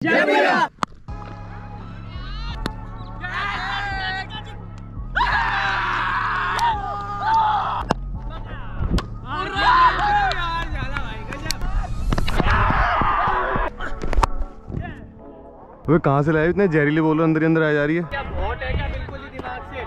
वो कहाँ से लाए इतने जहरीले बॉल अंदर ही अंदर आ जा रही है। क्या बहुत है क्या बिल्कुल ही दिमाग से।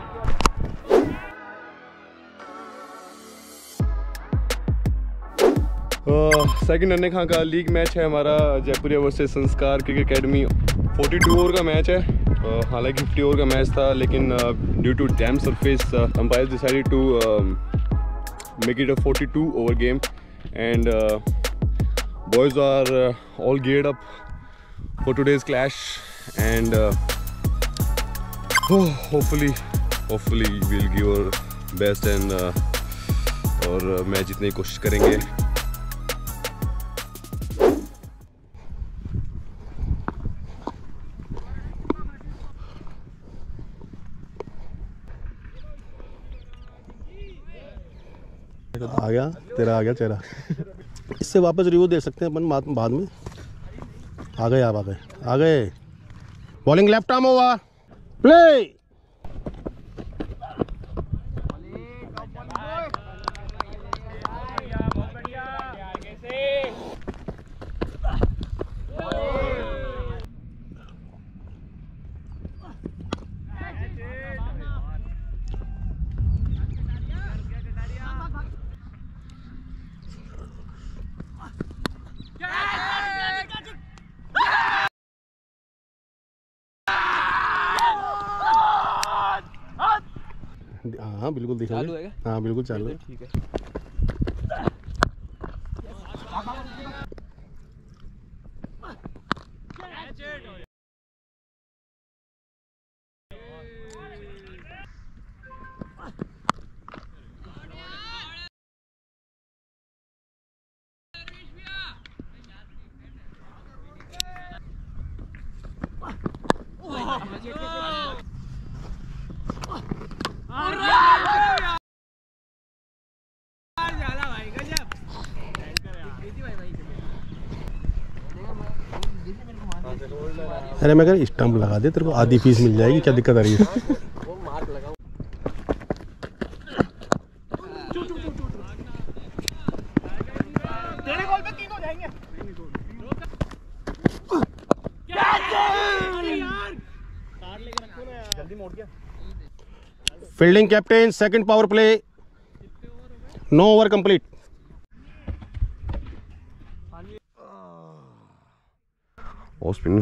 सेकंड अन्ने खां का लीग मैच है हमारा, Jaipuria versus Sanskar cricket academy. 42 over का मैच है। हालांकि 50 ओवर का मैच था, लेकिन due to damp surface umpire decided to make it a 42 over game and boys are all geared up for today's clash and hopefully we'll give our best and और match जीतने की कोशिश करेंगे। आ गया तेरा, आ गया चेहरा। इससे वापस रिव्यू दे सकते हैं अपन बाद में। आ गए, आप आ गए। Bowling left arm over, play. हाँ बिल्कुल दिखाएंगे। हाँ बिल्कुल चालू है। ठीक है। अरे मैं अगर स्टंप लगा दे तेरे को आधी फीस मिल जाएगी, क्या दिक्कत आ रही है? Fielding captain, second power play, no over complete. और स्पिनर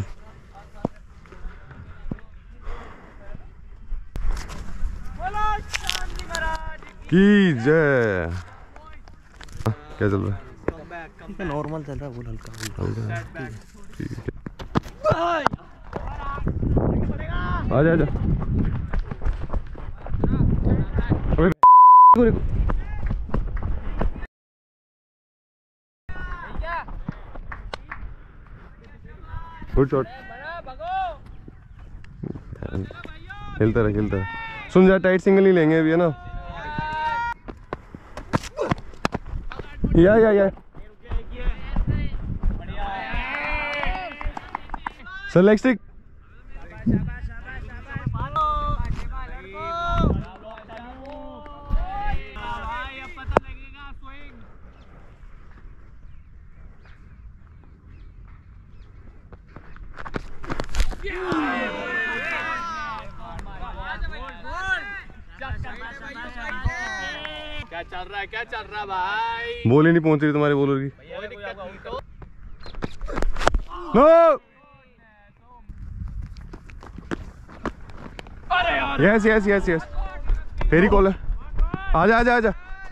की जय। क्या चल रहा है? नॉर्मल चल रहा है, बोल हल्का। ठीक है, आजा आजा। Good shot. खेलता रहे। सुन जा, टाइट सिंगल ही लेंगे अभी, है ना? या सर लेग स्टिक। क्या चल रहा है भाई? बॉल ही नहीं पहुंच रही तुम्हारे बॉलर की। नो, यस फेरी कॉल है। आजा।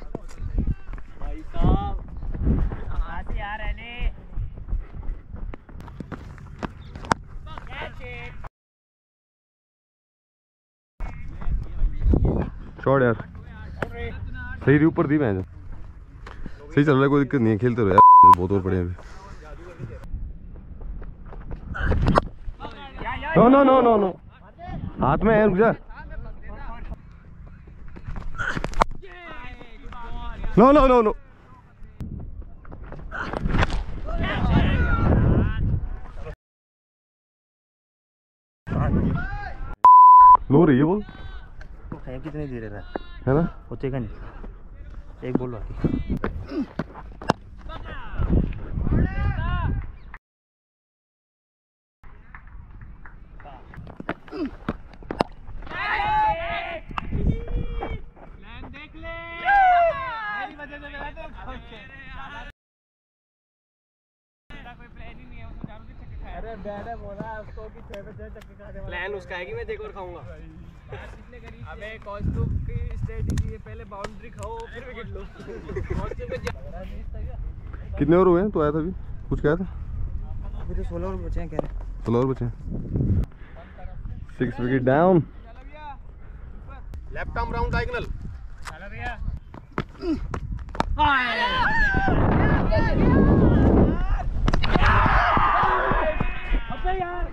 शॉट यार, सही ऊपर दी मैच, सही चल रहा है, कोई दिक्कत नहीं है, खेलते रहो यार, बहुत और पड़े हैं अभी। नो हाथ में है, रुक जा। नो लो रही है बॉल, तो है कितनी देर है है ना? होतेगा नहीं, एक बॉल बाकी। देख ले मेरी वजह से मेरा तो कोई प्लान ही नहीं है, उसको जानू के चक्के खाए। अरे मैंने बोला उसको कि 6 पे 6 चक्के खाने वाला प्लान उसका है कि मैं देखो और खाऊंगा। अबे कॉस्ट्यूम की स्ट्रेटजी है, पहले बाउंड्री खाओ फिर विकेट लो। कितने ओवर हुए हैं? तो आया था अभी, कुछ कहा था? अभी तो 16 ओवर बचे हैं कह रहे। 16 ओवर बचे हैं। 6 wicket down. Left arm round diagonal. चलो भैया। अबे यार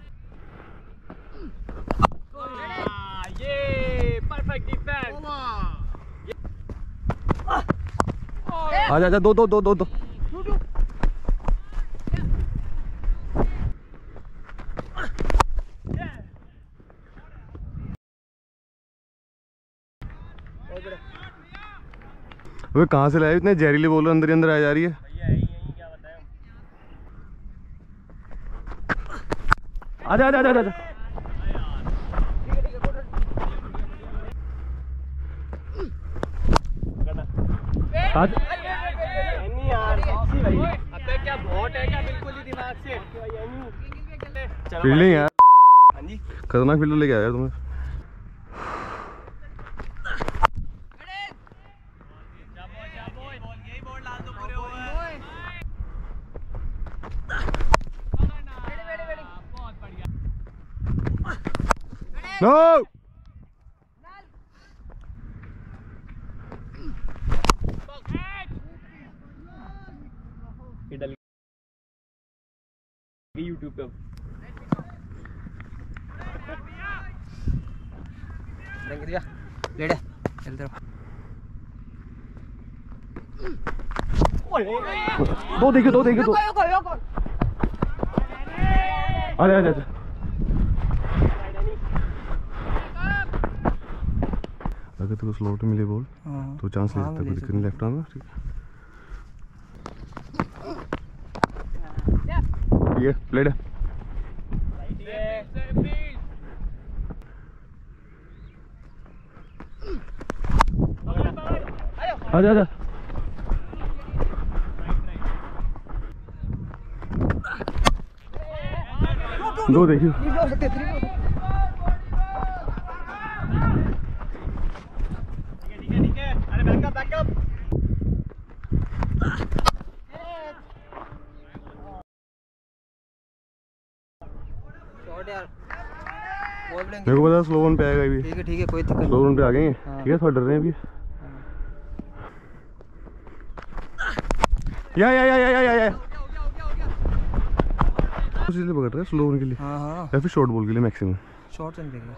ये परफेक्ट डिफेंस। आजा आजा, दो। अबे कहाँ से लाए इतने जहरीले बॉलर, अंदर ही अंदर आ जा रही है। आजा आजा आजा आजा। आज अबे क्या भोट है क्या बिल्कुल ही दिमाग से। फील्डिंग यार, खतरनाक फील्डर लेके आया तुम्हें। नो यूट्यूब पे दो देखिए दो। अरे आजा आजा। अगर तेरे को स्लॉट मिले बॉल तो चांस ले सकता है, कोई दिक्कत नहीं। लेफ्ट आर्म है, ठीक है। ये प्लेड है। आजा आजा। दो देखिए। अरे बैकअप मेरे को पता स्लो वन पे आएगा अभी। ठीक है कोई दिक्कत स्लो वन पे आ गए हैं। ठीक है, थोड़ा डर रहे हैं अभी। या इसलिए पकड़ रहे हैं स्लो वन के लिए। हाँ या फिर शॉर्ट बॉल के लिए मैक्सिमम। शॉर्ट चल देगा।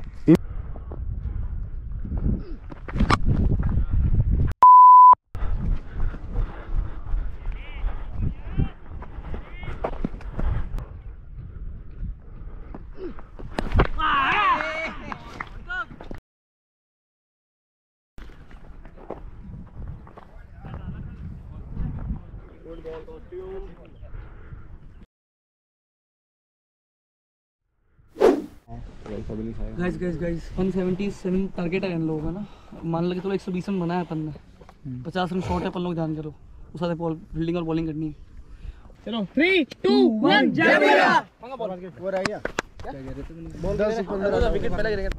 गाइस 177 टारगेट है इन लोगों का ना। मान लगे तो 120 रन बनाया अपन ने, 50 रन शॉर्ट है अपन लोग, ध्यान करो। उस साथ फील्डिंग और बॉलिंग करनी है। चलो 3 2 1 जय भैया। वो रह गया क्या कह रहे थे? बॉल 10-15 विकेट पहले गिरेगा।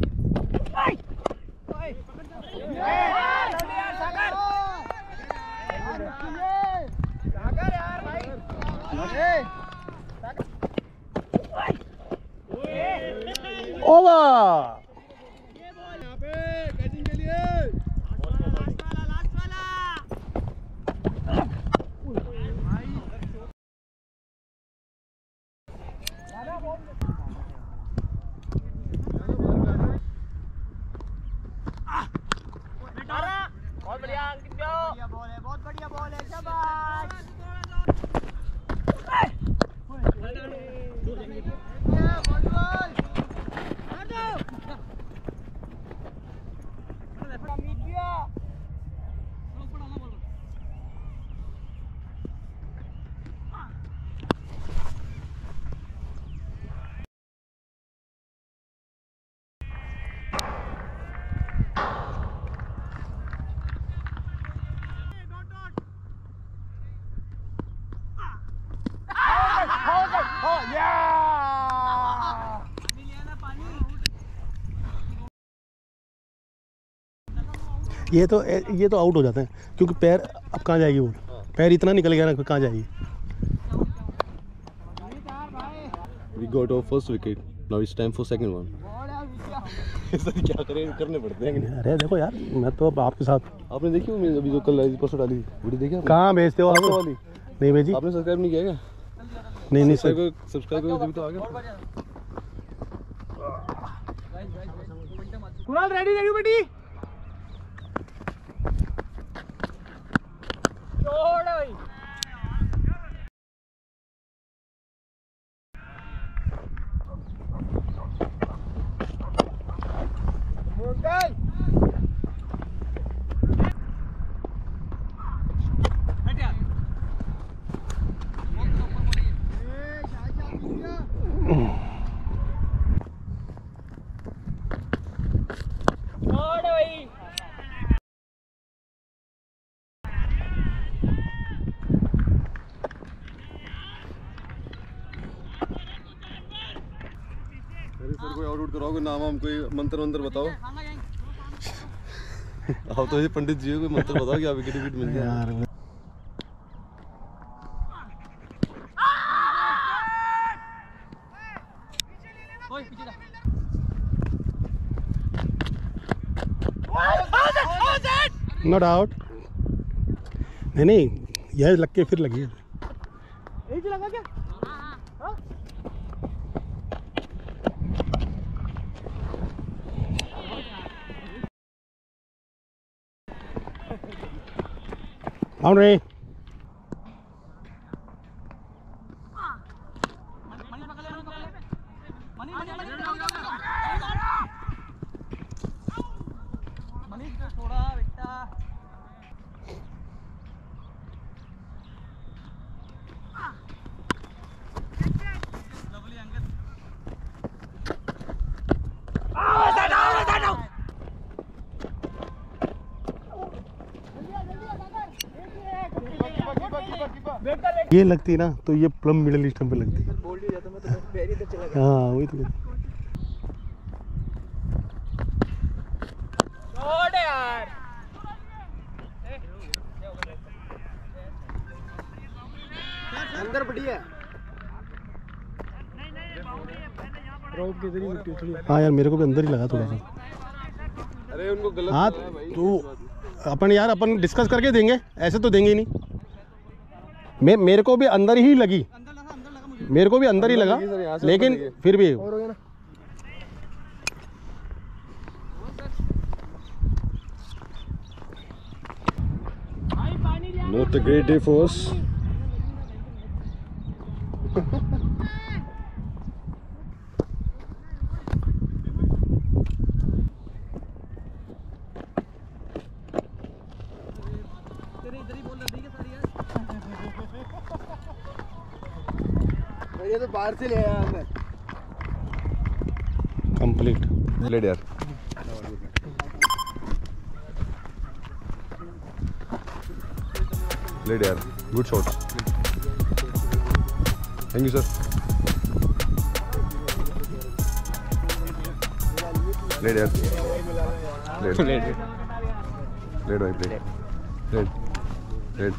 ओवर। यहाँ पे कैचिंग के लिए बहुत बढ़िया अंकित ब्रो, बहुत बढ़िया बॉल है, शाबाश। ये तो आउट हो जाते हैं क्योंकि पैर अब कहाँ जाएगी वो, पैर इतना निकल गया ना फिर कहाँ जाएगी। We got our first wicket. Now it's time for second one. Sir क्या करें, करने पड़ते हैं। अरे देखो यार, मैं तो अब आपके साथ। आपने देखी वो अभी जो कल परसों डाली वीडियो देखी आपने? कहाँ भेजते हो आप वाली? नहीं भेजी। आपने सब्सक्राइब नहीं किया क्या? नहीं सब्सक्राइब करो तभी तो आ गया। कुणाल रेडी बेटी। छोड़ भाई। सर कोई आउट कराओगे, नाम हम कोई मंत्र बताओ। आप तो ये पंडित जी हो, कोई मंत्र बताओ कि आप विकेट मिल जाए यार। Not out. नहीं यह लग के फिर लगी। यही लगा क्या? बाउंड्री। ये लगती ना तो ये प्लम मिडिल ईस्ट पे लगती। हाँ वही तो। अंदर बढ़िया। हाँ यार मेरे को भी अंदर ही लगा थोड़ा सा। अरे उनको गलत। हाँ तो अपन डिस्कस करके देंगे, ऐसे तो देंगे ही नहीं। मेरे को भी अंदर ही लगी, मेरे को भी अंदर ही लगा, लेकिन फिर भी Not a great day for us. ये तो बाहर से ले आया मैं। कंप्लीट। लेट यार। लेट यार, good shot. Thank you sir. Late यार। लेट लेट भाई play. Late.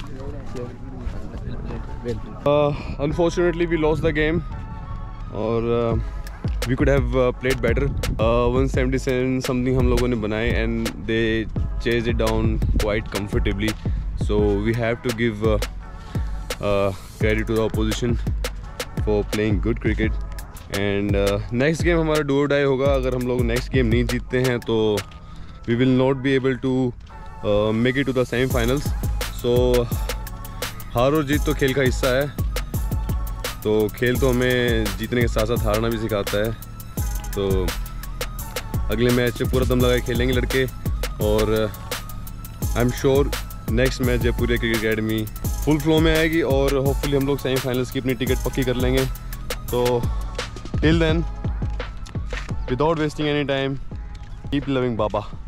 Unfortunately, we lost the game, or we could have played better. 177 something हम लोगों ने बनाए, and they chased it down quite comfortably. So we have to give credit to the opposition for playing good cricket. And next game हमारा do or die होगा. अगर हम लोग next game नहीं जीतते हैं तो we will not be able to make it to the semi-finals. So हार और जीत तो खेल का हिस्सा है, तो खेल तो हमें जीतने के साथ साथ हारना भी सिखाता है। तो अगले मैच में पूरा दम लगा के खेलेंगे लड़के, और I am sure next match Jaipur cricket academy full flow में आएगी, और होपफुली हम लोग सेमीफाइनल्स की अपनी टिकट पक्की कर लेंगे। तो till then, without wasting any time, keep loving बाबा।